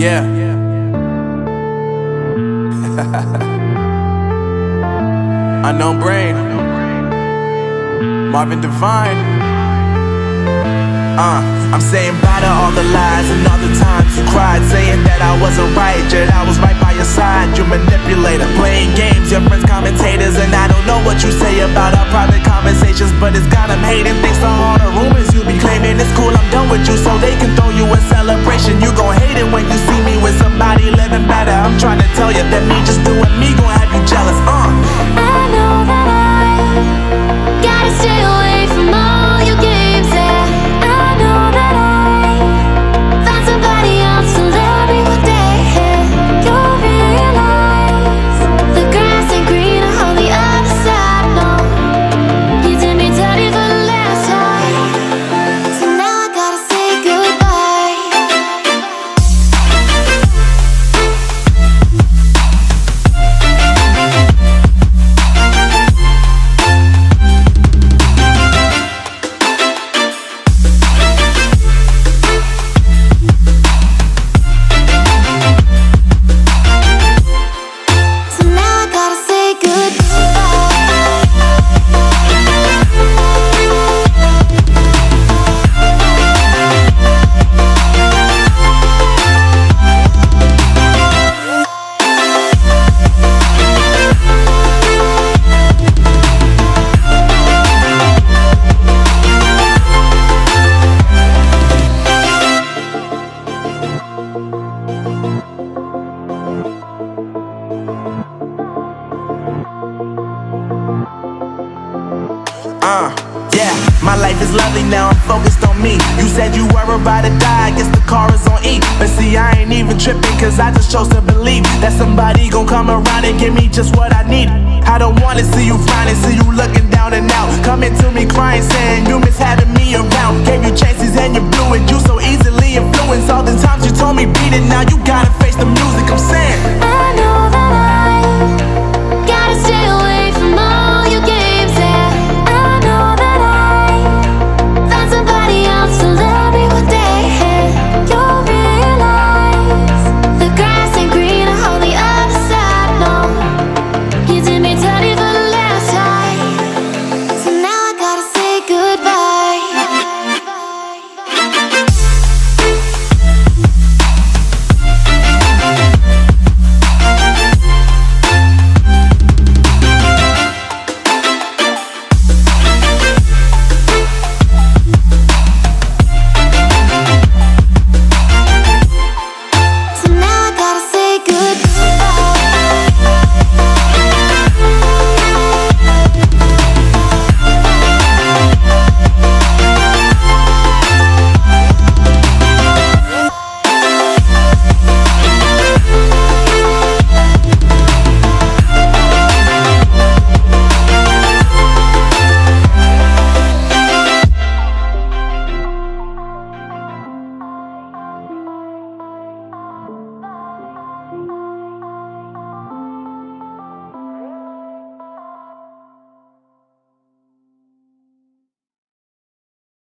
Yeah. Unknown Brain, Marvin Divine. I'm saying bye to all the lies and all the times you cried, saying that I wasn't right, yet I was right by your side. You manipulator, playing games, your friends commentators, and I don't know what you say about our private conversations, but it's got them hating. Thanks to all the rumors you be claiming. It's cool, I'm done with you, so they can throw you a celebration. You gon' hate it when you see me with somebody living better. I'm trying to tell you that me just doing me gon' have you jealous. I know that I gotta stay away from all your games, yeah. I know that I found somebody else to love me one day, yeah. You'll realize the grass ain't greener on the other side, no. You did me dirty for the last time, so now I gotta say goodbye. Yeah, my life is lovely now, I'm focused on me. You said you were about to die, I guess the car is on E. But see, I ain't even tripping, cause I just chose to believe that somebody gon' come around and give me just what I need. I don't wanna see you frowning, see you looking down and out, coming to me crying, saying you miss having me around. Gave you chances and you blew it, you so easily influenced. All the times you told me beat it, now you gotta face the music. I'm saying I know that I gotta stay away from all your games, yeah. I know that I found somebody else to love me one day, yeah. You'll realize the grass ain't greener on the other side, no. You did me dirty